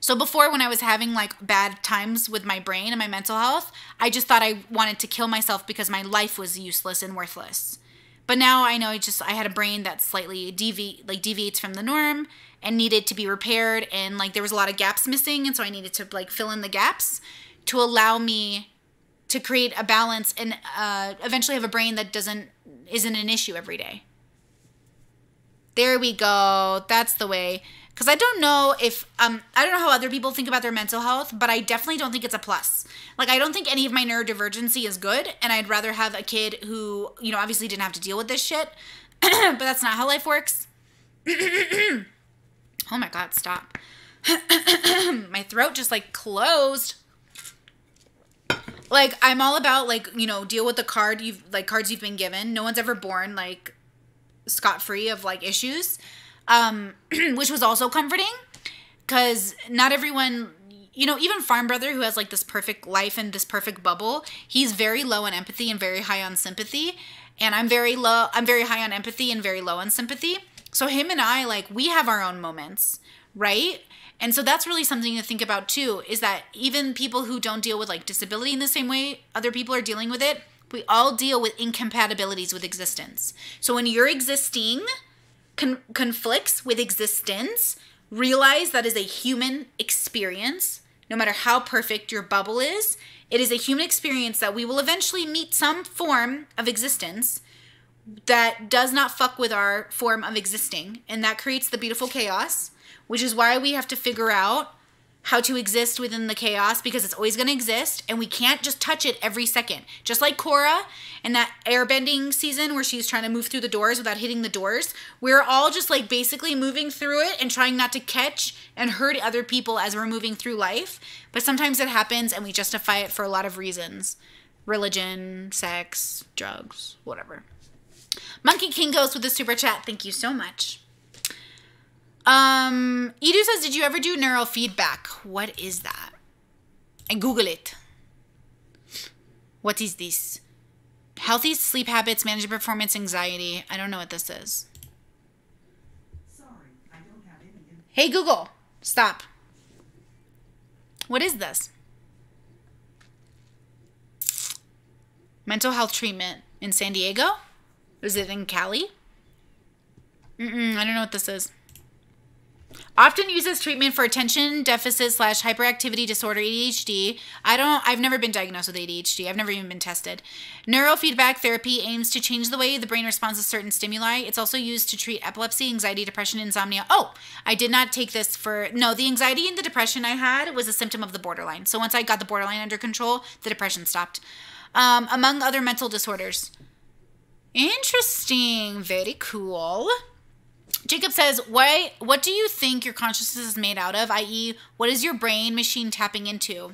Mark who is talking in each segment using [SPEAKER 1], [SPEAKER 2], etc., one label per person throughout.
[SPEAKER 1] So before, when I was having like bad times with my brain and my mental health, I just thought I wanted to kill myself because my life was useless and worthless. But now I know I had a brain that slightly deviates from the norm and needed to be repaired, and like there was a lot of gaps missing, and so I needed to like fill in the gaps to allow me to create a balance and eventually have a brain that isn't an issue every day. There we go. That's the way. Because I don't know if, I don't know how other people think about their mental health, but I definitely don't think it's a plus. Like, I don't think any of my neurodivergency is good, and I'd rather have a kid who, you know, obviously didn't have to deal with this shit, but that's not how life works. Oh my God, stop. My throat just, like, closed. Like, I'm all about, like, you know, deal with the cards you've been given. No one's ever born, like, scot-free of, like, issues. Which was also comforting, because not everyone, you know, even Farm Brother, who has like this perfect life and this perfect bubble, he's very low on empathy and very high on sympathy. And I'm very high on empathy and very low on sympathy. So him and I, like, we have our own moments, right? And so that's really something to think about too, is that even people who don't deal with like disability in the same way other people are dealing with it, we all deal with incompatibilities with existence. So when you're existing conflicts with existence, realize that is a human experience. No matter how perfect your bubble is, it is a human experience that we will eventually meet some form of existence that does not fuck with our form of existing. And that creates the beautiful chaos, which is why we have to figure out how to exist within the chaos, because it's always going to exist and we can't just touch it every second. Just like Korra in that airbending season where she's trying to move through the doors without hitting the doors, we're all just like basically moving through it and trying not to catch and hurt other people as we're moving through life. But sometimes it happens and we justify it for a lot of reasons. Religion, sex, drugs, whatever. Monkey King goes with a super chat. Thank you so much. Edu says, did you ever do neurofeedback? What is that? I Google it. What is this? Healthy sleep habits, manage performance anxiety. I don't know what this is.
[SPEAKER 2] Sorry, I don't have any.
[SPEAKER 1] Hey Google, stop. What is this? Mental health treatment in San Diego? Is it in Cali? I don't know what this is. Often uses treatment for attention deficit / hyperactivity disorder, ADHD. I've never been diagnosed with ADHD. I've never even been tested. Neurofeedback therapy aims to change the way the brain responds to certain stimuli. It's also used to treat epilepsy, anxiety, depression, insomnia. Oh, I did not take this no, the anxiety and the depression I had was a symptom of the borderline. So once I got the borderline under control, the depression stopped. Among other mental disorders. Interesting. Very cool. Jacob says, what do you think your consciousness is made out of? I.e., what is your brain machine tapping into?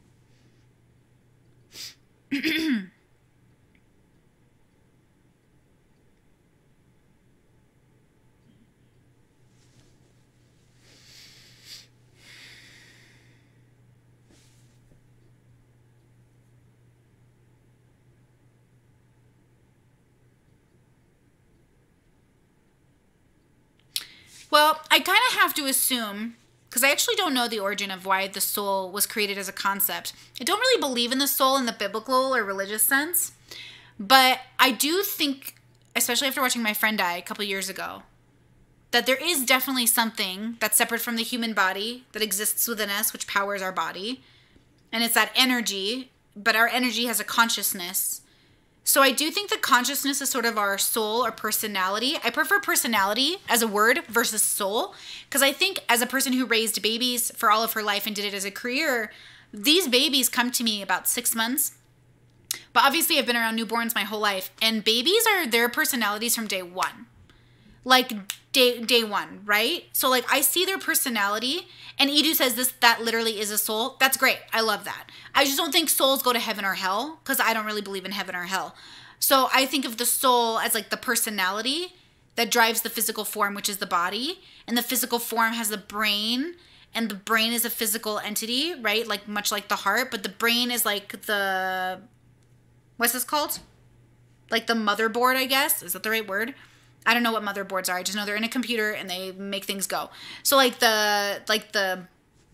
[SPEAKER 1] Well, I kind of have to assume, because I actually don't know the origin of why the soul was created as a concept. I don't really believe in the soul in the biblical or religious sense, but I do think, especially after watching my friend die a couple years ago, that there is definitely something that's separate from the human body that exists within us, which powers our body, and it's that energy, but our energy has a consciousness. So I do think that consciousness is sort of our soul or personality. I prefer personality as a word versus soul, because I think as a person who raised babies for all of her life and did it as a career, these babies come to me about 6 months. But obviously I've been around newborns my whole life, and babies are their personalities from day one. Like day one, right? So like I see their personality, and Edu says that literally is a soul. That's great. I love that. I just don't think souls go to heaven or hell, because I don't really believe in heaven or hell. So I think of the soul as like the personality that drives the physical form, which is the body, and the physical form has the brain, and the brain is a physical entity, right? Like much like the heart, but the brain is like the, what's this called? Like the motherboard, I guess. Is that the right word? I don't know what motherboards are. I just know they're in a computer and they make things go. So like the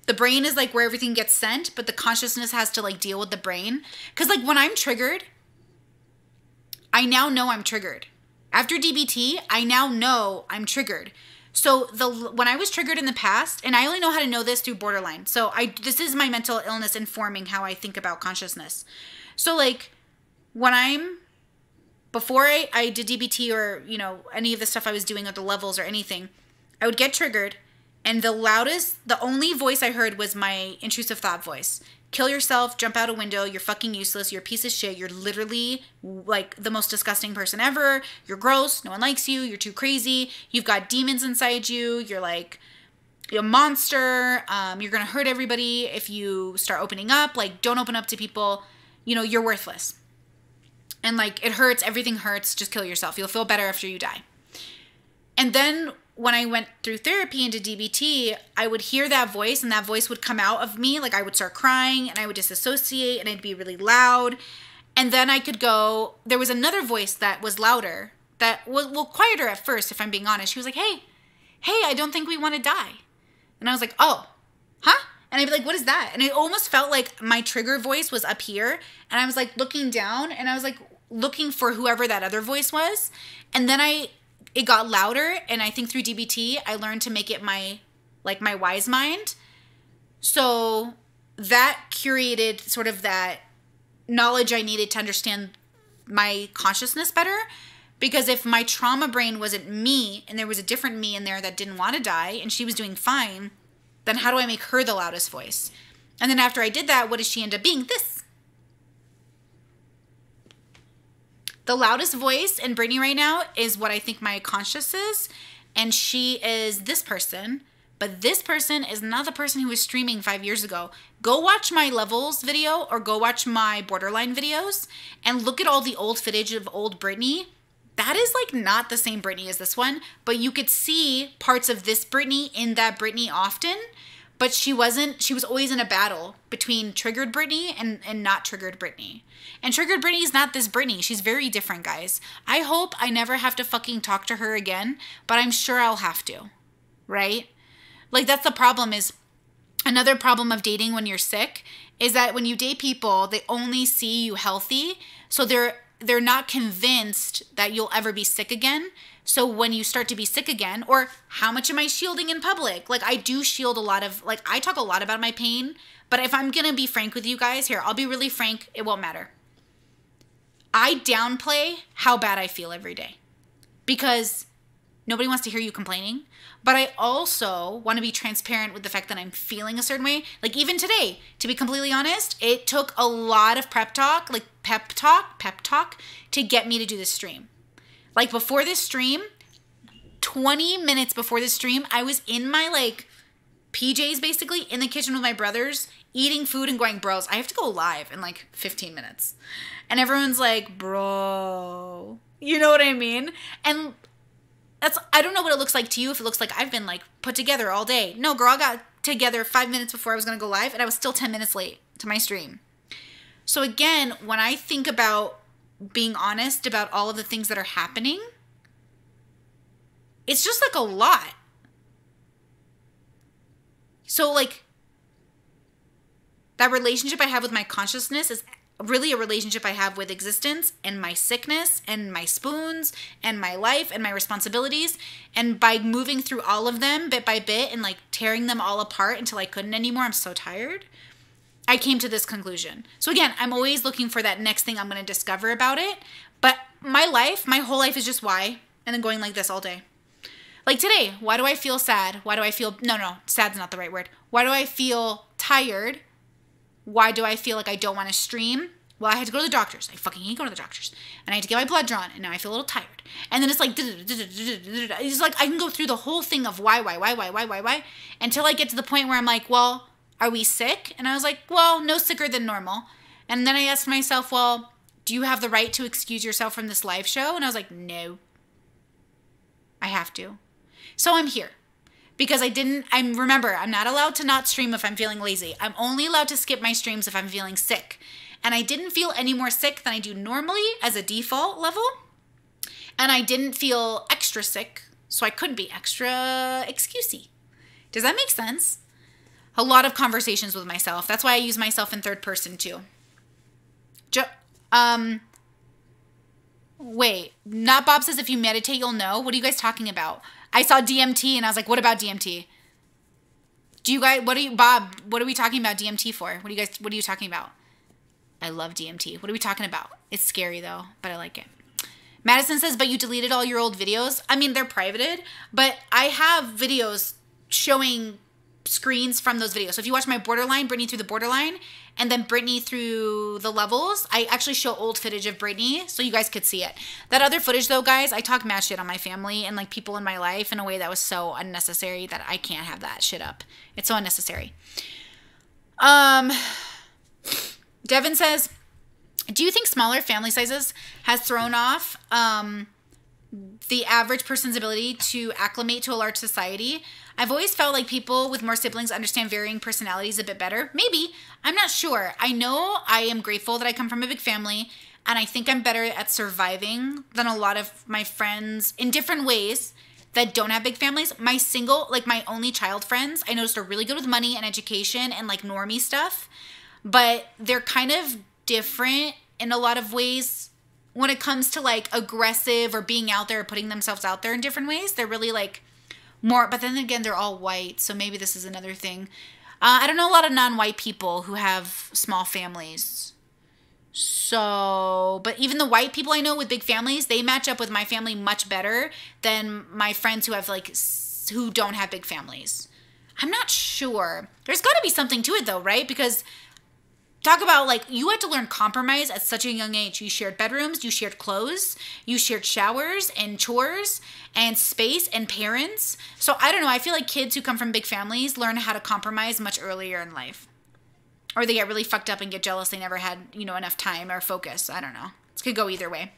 [SPEAKER 1] The brain is like where everything gets sent, but the consciousness has to like deal with the brain. Because like when I'm triggered, I now know I'm triggered. After DBT, I now know I'm triggered. So when I was triggered in the past, and I only know how to know this through borderline. So this is my mental illness informing how I think about consciousness. So like before I did DBT or, you know, any of the stuff I was doing at the levels or anything, I would get triggered, and the only voice I heard was my intrusive thought voice. Kill yourself, jump out a window, you're fucking useless, you're a piece of shit, you're literally like the most disgusting person ever, you're gross, no one likes you, you're too crazy, you've got demons inside you, you're like a monster, you're gonna hurt everybody if you start opening up, like don't open up to people, you know, you're worthless. And like it hurts, everything hurts, just kill yourself, you'll feel better after you die. And then when I went through therapy into DBT, I would hear that voice, and that voice would come out of me. Like I would start crying, and I would disassociate, and I'd be really loud. And then I could go, there was another voice that was louder, that was, well, quieter at first, if I'm being honest. She was like, hey, I don't think we want to die. And I was like, oh, huh? And I'd be like, what is that? And it almost felt like my trigger voice was up here. And I was like looking down, and I was like looking for whoever that other voice was. And then it got louder, and I think through DBT, I learned to make it my wise mind. So that curated sort of that knowledge I needed to understand my consciousness better. Because if my trauma brain wasn't me, and there was a different me in there that didn't want to die, and she was doing fine, then how do I make her the loudest voice? And then after I did that, what does she end up being? This. The loudest voice in Brittany right now is what I think my conscious is. And she is this person. But this person is not the person who was streaming 5 years ago. Go watch my levels video or go watch my borderline videos and look at all the old footage of old Brittany. That is like not the same Brittany as this one. But you could see parts of this Brittany in that Brittany often. But she was always in a battle between triggered Brittany and not triggered Brittany. And triggered Brittany is not this Brittany. She's very different, guys. I hope I never have to fucking talk to her again, but I'm sure I'll have to, right? Like that's the problem is, another problem of dating when you're sick is that when you date people, they only see you healthy. So they're not convinced that you'll ever be sick again. So when you start to be sick again, or how much am I shielding in public? Like I do shield a lot of, like I talk a lot about my pain, but if I'm going to be frank with you guys here, I'll be really frank. It won't matter. I downplay how bad I feel every day because nobody wants to hear you complaining. But I also want to be transparent with the fact that I'm feeling a certain way. Like even today, to be completely honest, it took a lot of pep talk to get me to do this stream. Like before this stream, 20 minutes before this stream, I was in my like PJs basically in the kitchen with my brothers eating food and going, bros, I have to go live in like 15 minutes. And everyone's like, bro, you know what I mean? And I don't know what it looks like to you, if it looks like I've been like put together all day. No, girl, I got together 5 minutes before I was going to go live and I was still 10 minutes late to my stream. So again, when I think about being honest about all of the things that are happening, it's just like a lot. So like that relationship I have with my consciousness is really a relationship I have with existence and my sickness and my spoons and my life and my responsibilities. And by moving through all of them bit by bit and like tearing them all apart until I couldn't anymore, I'm so tired, I came to this conclusion. So again, I'm always looking for that next thing I'm going to discover about it. But my whole life is just why, and then going like this all day. Like today, why do I feel sad? Why do I feel, no, sad's not the right word. Why do I feel tired? Why do I feel like I don't want to stream? Well, I had to go to the doctors. I fucking hate going to the doctors. And I had to get my blood drawn, and now I feel a little tired. And then it's like, it's like I can go through the whole thing of why, until I get to the point where I'm like, well, are we sick? And I was like, well, no sicker than normal. And then I asked myself, well, do you have the right to excuse yourself from this live show? And I was like, no, I have to. So I'm here because remember, I'm not allowed to not stream if I'm feeling lazy. I'm only allowed to skip my streams if I'm feeling sick. And I didn't feel any more sick than I do normally as a default level. And I didn't feel extra sick, so I couldn't be extra excusey. Does that make sense? A lot of conversations with myself. That's why I use myself in third person too. Wait, not Bob says if you meditate, you'll know. What are you guys talking about? I saw DMT and I was like, what about DMT? Do you guys, Bob, what are we talking about DMT for? What are you talking about? I love DMT. What are we talking about? It's scary though, but I like it. Madison says, but you deleted all your old videos. I mean, they're privated, but I have videos showing screens from those videos. So if you watch my borderline, Brittany through the borderline, and then Brittany through the levels, I actually show old footage of Brittany so you guys could see it. That other footage though, guys, I talk mad shit on my family and like people in my life in a way that was so unnecessary that I can't have that shit up. It's so unnecessary. Devin says, do you think smaller family sizes has thrown off the average person's ability to acclimate to a large society? I've always felt like people with more siblings understand varying personalities a bit better. Maybe. I'm not sure. I know I am grateful that I come from a big family, and I think I'm better at surviving than a lot of my friends in different ways that don't have big families. My only child friends, I noticed are really good with money and education and like normie stuff, but they're kind of different in a lot of ways when it comes to like aggressive or being out there or putting themselves out there in different ways. They're really like more, but then again, they're all white. So maybe this is another thing. I don't know a lot of non-white people who have small families. So, but even the white people I know with big families, they match up with my family much better than my friends who have who don't have big families. I'm not sure. There's got to be something to it though, right? Because talk about like you had to learn compromise at such a young age. You shared bedrooms, you shared clothes, you shared showers and chores and space and parents. So I don't know. I feel like kids who come from big families learn how to compromise much earlier in life. Or they get really fucked up and get jealous they never had, enough time or focus. I don't know. This could go either way.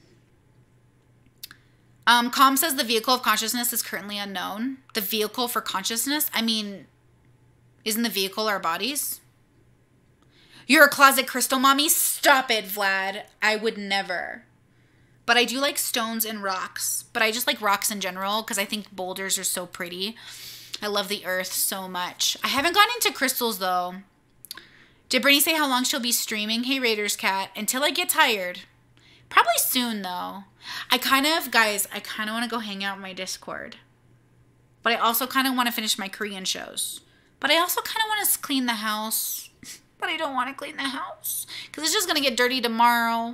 [SPEAKER 1] Calm says the vehicle of consciousness is currently unknown. The vehicle for consciousness? I mean, isn't the vehicle our bodies? You're a closet crystal mommy? Stop it, Vlad. I would never. But I do like stones and rocks. But I just like rocks in general because I think boulders are so pretty. I love the earth so much. I haven't gone into crystals though. Did Brittany say how long she'll be streaming? Hey, Raiders Cat. Until I get tired. Probably soon though. Guys, I kind of want to go hang out in my Discord. But I also kind of want to finish my Korean shows. But I also kind of want to clean the house. But I don't want to clean the house because it's just going to get dirty tomorrow.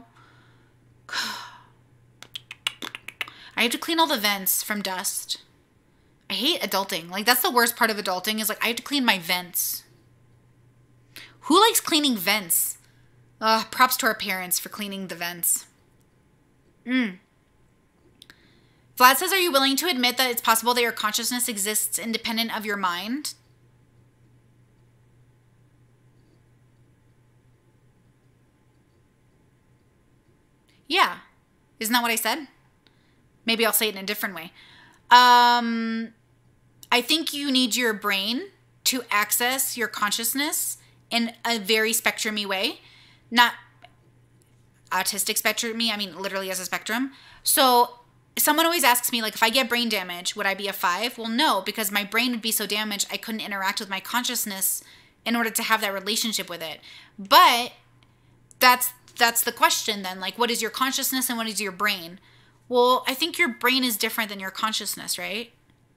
[SPEAKER 1] I have to clean all the vents from dust. I hate adulting. Like, that's the worst part of adulting is, like, I have to clean my vents. Who likes cleaning vents? Props to our parents for cleaning the vents. Vlad says, are you willing to admit that it's possible that your consciousness exists independent of your mind? Yeah. Isn't that what I said? Maybe I'll say it in a different way. I think you need your brain to access your consciousness in a very spectrum-y way. Not autistic spectrum-y, I mean literally as a spectrum. So someone always asks me, like, if I get brain damage, would I be a 5? Well, no, because my brain would be so damaged I couldn't interact with my consciousness in order to have that relationship with it. But that's the question then. Like, what is your consciousness and what is your brain? Well, I think your brain is different than your consciousness, right?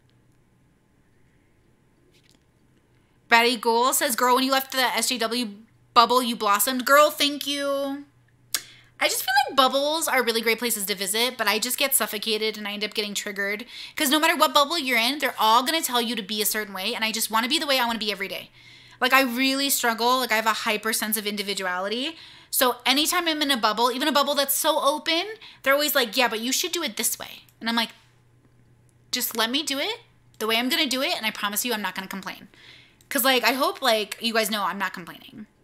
[SPEAKER 1] Batty Goal says, girl, when you left the SJW bubble, you blossomed. Girl, thank you. I just feel like bubbles are really great places to visit, but I just get suffocated and I end up getting triggered. Because no matter what bubble you're in, they're all going to tell you to be a certain way. And I just want to be the way I want to be every day. Like, I really struggle. Like, I have a hyper sense of individuality. So anytime I'm in a bubble, even a bubble that's so open, they're always like, yeah, but you should do it this way. And I'm like, just let me do it the way I'm going to do it. And I promise you I'm not going to complain. Because, like, I hope, like, you guys know I'm not complaining.